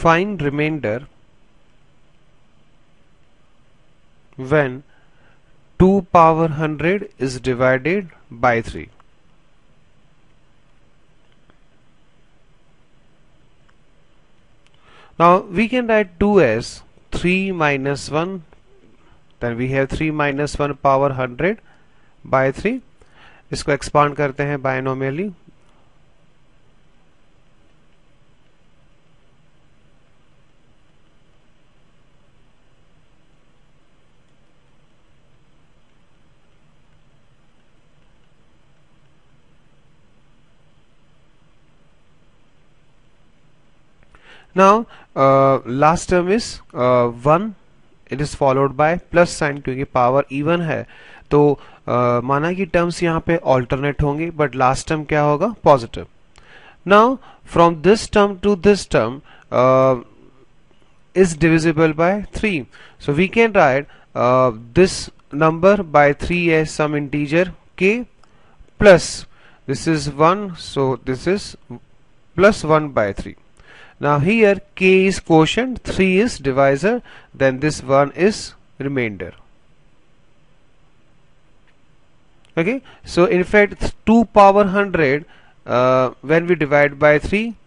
find remainder when 2 power 100 is divided by 3. Now we can write 2 as 3 minus 1, then we have 3 minus 1 power 100 by 3. इसको expand करते हैं binomially. Now last term is 1, it is followed by plus sign, क्योंकि power even है तो माना कि terms यहाँ पे ऑल्टरनेट होंगे, बट लास्ट टर्म क्या होगा, positive. Now from this term to this term is divisible by 3, so we can write this number by 3 as some integer k plus this is 1, so this is plus 1 by 3. Now here k is quotient, 3 is divisor, then this 1 is remainder. Okay, so in fact 2 power 100 when we divide by 3,